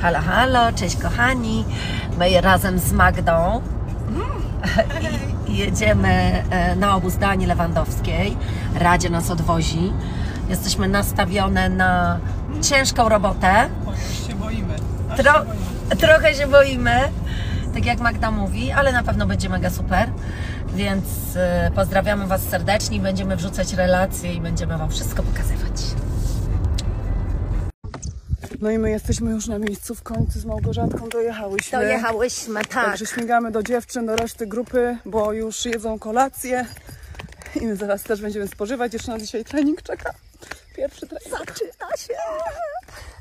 Halo, halo, cześć kochani. My razem z Magdą jedziemy na obóz Danii Lewandowskiej. Radzie nas odwozi. Jesteśmy nastawione na ciężką robotę. Już się boimy. Trochę się boimy, tak jak Magda mówi, ale na pewno będzie mega super. Więc pozdrawiamy Was serdecznie, będziemy wrzucać relacje i będziemy Wam wszystko pokazywać. No i my jesteśmy już na miejscu w końcu, z Małgorzatką dojechałyśmy. Dojechałyśmy, tak. Także śmigamy do dziewczyn, do reszty grupy, bo już jedzą kolację. I my zaraz też będziemy spożywać. Jeszcze na dzisiaj trening czeka. Pierwszy trening. Zaczyna się!